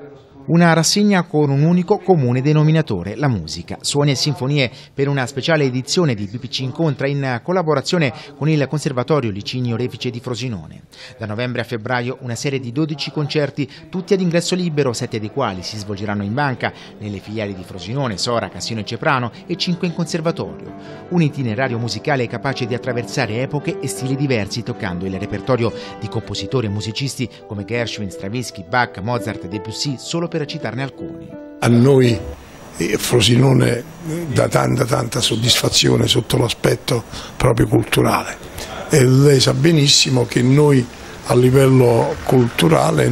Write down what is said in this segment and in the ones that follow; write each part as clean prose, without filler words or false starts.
Una rassegna con un unico comune denominatore, la musica. Suoni e sinfonie per una speciale edizione di BPC Incontra in collaborazione con il Conservatorio Licinio Refice di Frosinone. Da novembre a febbraio una serie di 12 concerti, tutti ad ingresso libero, 7 dei quali si svolgeranno in banca, nelle filiali di Frosinone, Sora, Cassino e Ceprano e 5 in conservatorio. Un itinerario musicale capace di attraversare epoche e stili diversi, toccando il repertorio di compositori e musicisti come Gershwin, Stravinsky, Bach, Mozart, Debussy, solo per citarne alcuni. A noi Frosinone dà tanta soddisfazione sotto l'aspetto proprio culturale e lei sa benissimo che noi a livello culturale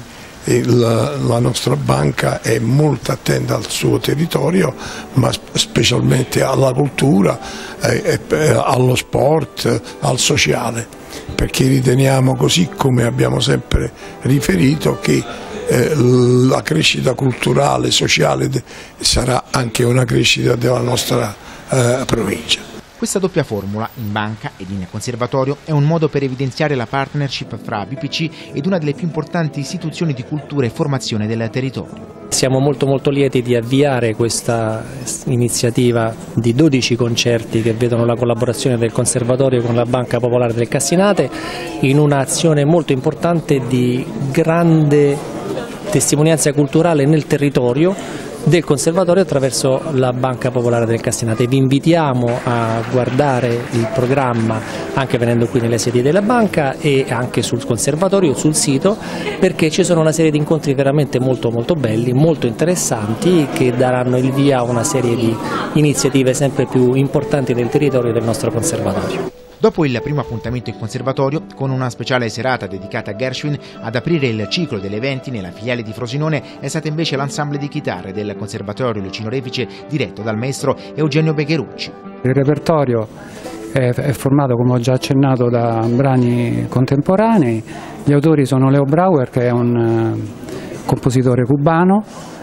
la nostra banca è molto attenta al suo territorio, ma specialmente alla cultura, allo sport, al sociale, perché riteniamo, così come abbiamo sempre riferito, che la crescita culturale, sociale sarà anche una crescita della nostra provincia. Questa doppia formula, in banca ed in conservatorio, è un modo per evidenziare la partnership fra BPC ed una delle più importanti istituzioni di cultura e formazione del territorio. Siamo molto lieti di avviare questa iniziativa di 12 concerti che vedono la collaborazione del Conservatorio con la Banca Popolare del Cassinate in un'azione molto importante di grande testimonianza culturale nel territorio del Conservatorio attraverso la Banca Popolare del Cassinate. Vi invitiamo a guardare il programma anche venendo qui nelle sedi della banca e anche sul Conservatorio, sul sito, perché ci sono una serie di incontri veramente molto belli, molto interessanti, che daranno il via a una serie di iniziative sempre più importanti del territorio del nostro Conservatorio. Dopo il primo appuntamento in conservatorio, con una speciale serata dedicata a Gershwin, ad aprire il ciclo degli eventi nella filiale di Frosinone è stata invece l'ensemble di chitarre del Conservatorio Licinio Refice diretto dal maestro Eugenio Begherucci. Il repertorio è formato, come ho già accennato, da brani contemporanei. Gli autori sono Leo Brauer, che è un compositore cubano,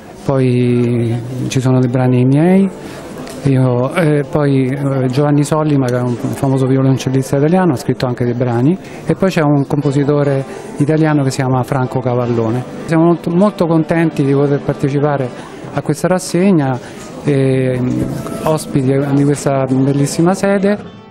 poi ci sono dei brani miei, poi Giovanni Sollima, che è un famoso violoncellista italiano, ha scritto anche dei brani, e poi c'è un compositore italiano che si chiama Franco Cavallone. Siamo molto contenti di poter partecipare a questa rassegna, ospiti di questa bellissima sede.